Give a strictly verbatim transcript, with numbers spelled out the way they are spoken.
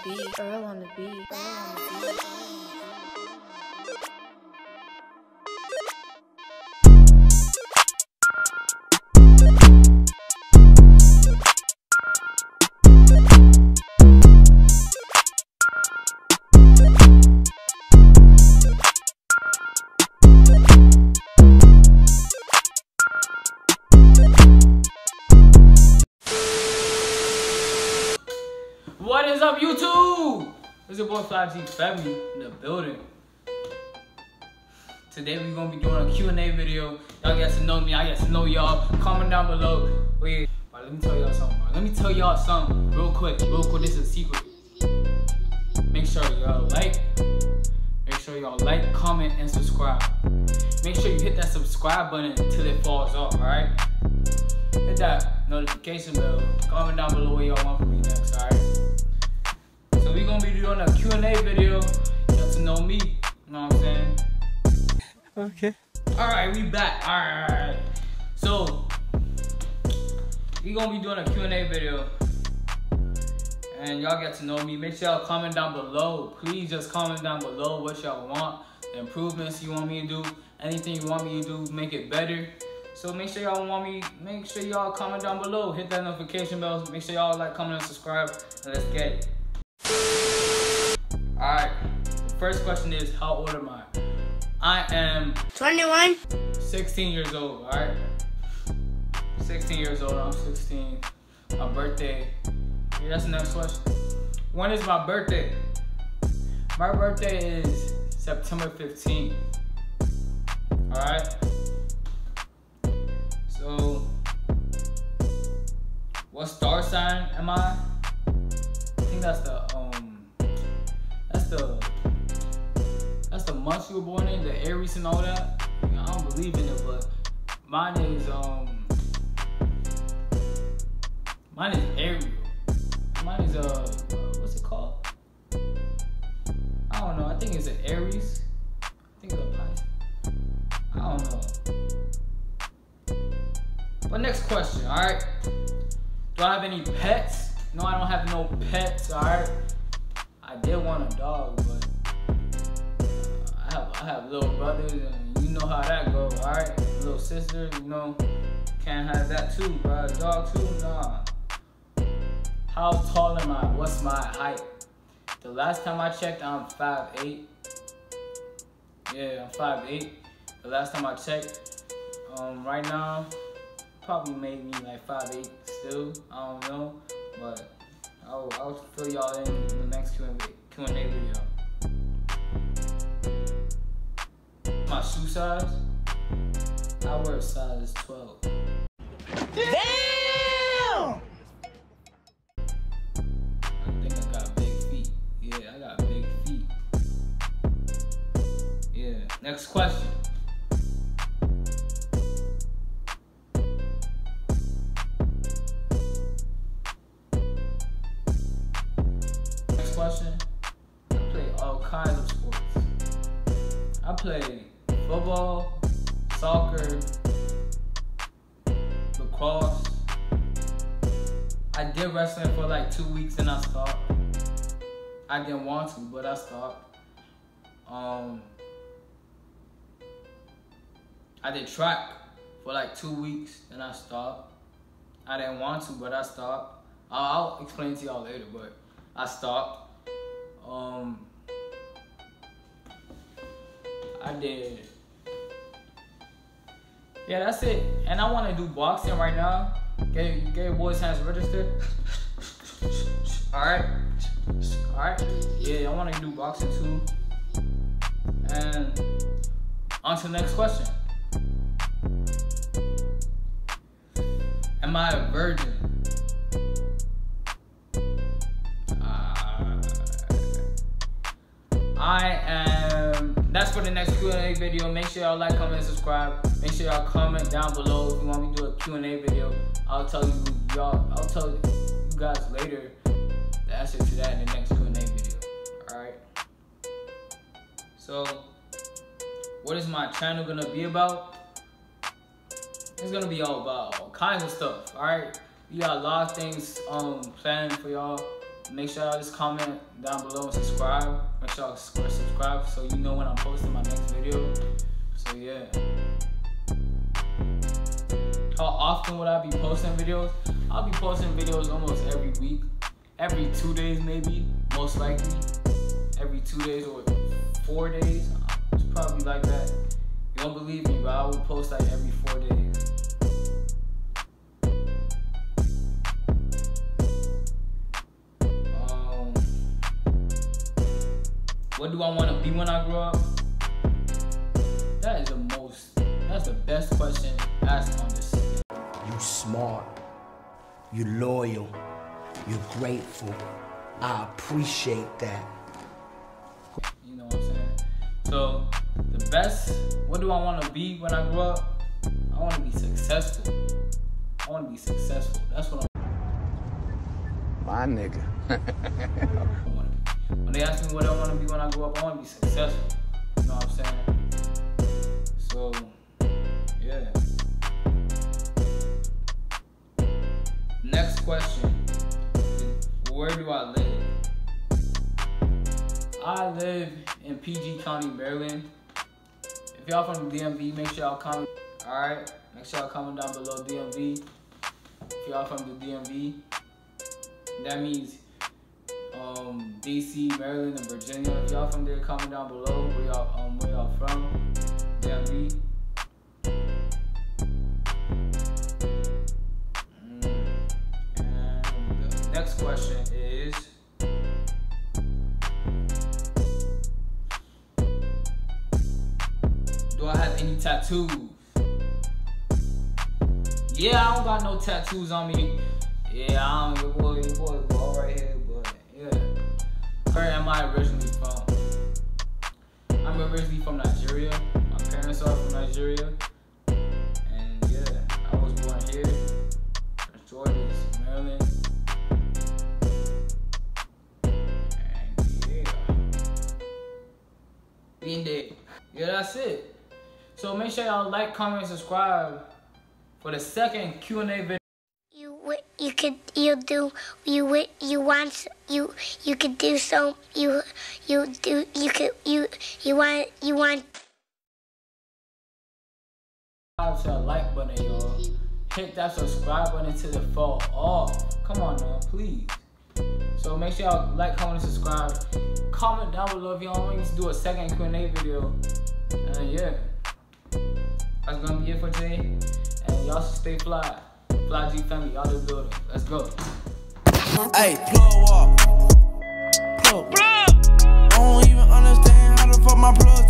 beat, Earl on the beat, Earl on the beat. What is up, YouTube? It's your boy Fly G Femi in the building. Today we're gonna be doing a Q and A video. Y'all get to know me, I get to know y'all. Comment down below. Wait, right, let me tell y'all something. Right? Let me tell y'all something real quick, real quick. This is a secret. Make sure y'all like, make sure y'all like, comment, and subscribe. Make sure you hit that subscribe button until it falls off, alright? Hit that notification bell. Comment down below what y'all want from me next, alright? So we're gonna be doing a Q and A video. Get to know me, you know what I'm saying? Okay. Alright, we back. Alright, alright. So we're gonna be doing a Q and A video. And y'all get to know me. Make sure y'all comment down below. Please just comment down below what y'all want. The improvements you want me to do. Anything you want me to do, make it better. So make sure y'all want me, make sure y'all comment down below. Hit that notification bell. Make sure y'all like, comment, and subscribe. And let's get it. Alright, the first question is, how old am I? I am twenty-one. sixteen years old, alright? sixteen years old, I'm sixteen. My birthday. Yeah, that's the next question. When is my birthday? My birthday is September fifteenth. Alright? So, what star sign am I? I think that's the, um, that's the, that's the month you were born in, the Aries and all that. I don't believe in it, but mine is, um, mine is Ariel. Mine is, uh, what's it called? I don't know, I think it's an Aries. I think it's a Pisces. I don't know. But next question, alright? Do I have any pets? No, I don't have no pets, alright? I did want a dog, but I have I have little brothers, and you know how that goes, alright? Little sisters, you know, can't have that too, bro. Dog too, nah. How tall am I? What's my height? The last time I checked, I'm five eight. Yeah, I'm five eight. The last time I checked, um, right now, probably made me like five eight still. I don't know, but I'll, I'll fill y'all in, in the next Q and A video. My shoe size? I wear a size twelve. Damn! I think I got big feet. Yeah, I got big feet. Yeah, next question. Question. I play all kinds of sports. I play football, soccer, lacrosse. I did wrestling for like two weeks and I stopped. I didn't want to, but I stopped. Um, I did track for like two weeks and I stopped. I didn't want to, but I stopped. I'll, I'll explain to y'all later, but I stopped. Um, I did. Yeah, that's it. And I want to do boxing right now. Get, get your boys' hands registered. Alright? Alright? Yeah, I want to do boxing too. And on to the next question. Am I a virgin? I am, that's for the next Q and A video. Make sure y'all like, comment, and subscribe. Make sure y'all comment down below if you want me to do a Q and A video. I'll tell you y'all, I'll tell you guys later the answer to that in the next Q and A video. Alright? So, what is my channel gonna be about? It's gonna be all about all kinds of stuff, alright? We got a lot of things um planned for y'all. make sure y'all just comment down below and subscribe. Make sure y'all subscribe so you know when I'm posting my next video. So yeah. How often would I be posting videos? I'll be posting videos almost every week. Every two days maybe, most likely. Every two days or four days. It's probably like that. You don't believe me, but I will post like every four days. Um, what do I want to be when I grow up? That is the most, that's the best question asked on this. You smart, you loyal, you're grateful. I appreciate that. You know what I'm saying? So, the best, what do I want to be when I grow up? I want to be successful. I want to be successful. That's what I'm My nigga. I want to be. When they ask me what I want to be when I grow up, I want to be successful. You know what I'm saying? So, yeah. Next question. Where do I live? I live in P G County, Maryland. If y'all from the D M V, make sure y'all comment. Alright? Make sure y'all comment down below D M V. If y'all from the D M V, that means um, D C, Maryland, and Virginia. If y'all from there, comment down below where y'all um, where y'all from. D M V. Next question is, do I have any tattoos? Yeah, I don't got no tattoos on me. Yeah, I don't, your boy, your boy, ball right here, but yeah. Where am I originally from? I'm originally from Nigeria. My parents are from Nigeria. And yeah, I was born here, Prince George's, Maryland. Being there. Yeah, that's it. So make sure y'all like, comment, and subscribe for the second Q and A video. You you could you do you you want you you could do so you you do you could you you want you want. To the like button, y'all. Hit that subscribe button until it fall off. Come on now, please. So make sure y'all like, comment, and subscribe. Comment down below if y'all want me to do a second Q and A video. And yeah, that's gonna be it for today. And y'all should stay fly. Fly G family, y'all in the building. Let's go. Hey, plug up. Plug. I don't even understand how the fuck my plug